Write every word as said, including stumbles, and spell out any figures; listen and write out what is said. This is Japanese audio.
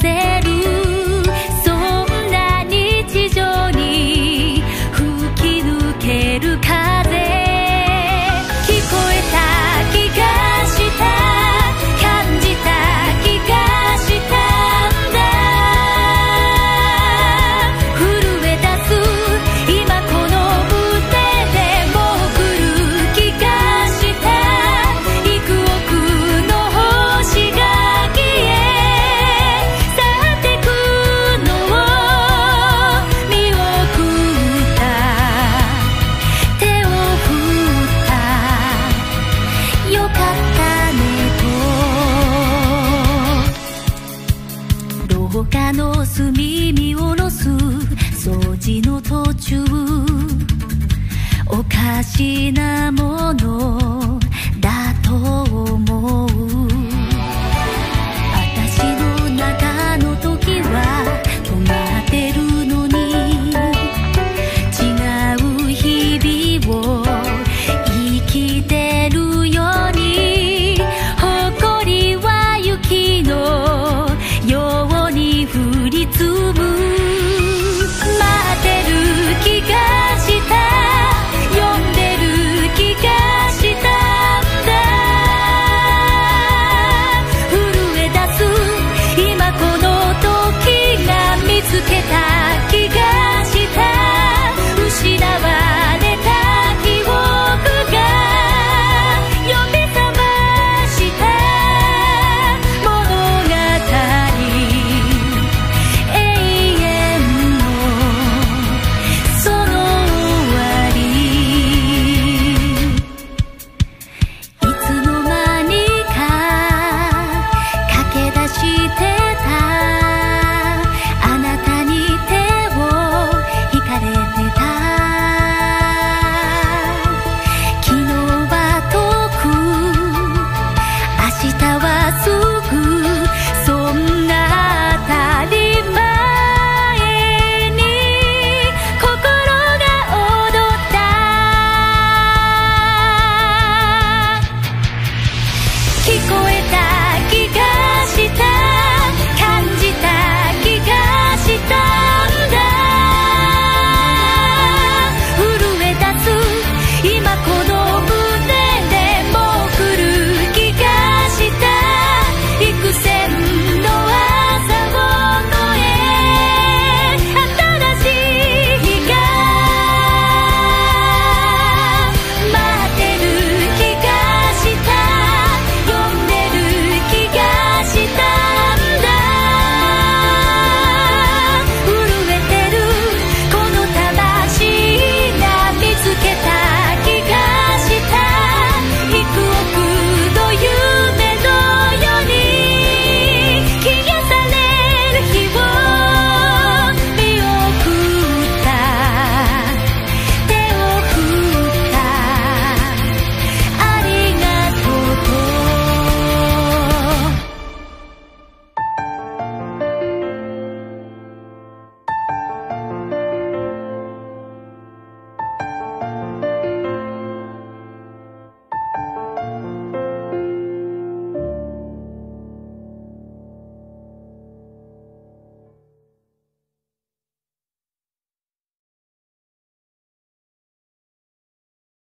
せる、そんな日常に吹き抜ける風、聞こえた気がした、感じた気がしたんだ、震え出す今この腕でもう来る気がした、幾億の星が消え去ってくのを見送った、手を振った、よかったねと。廊下の隅見下ろす掃除の途中、おかしなものだと思う、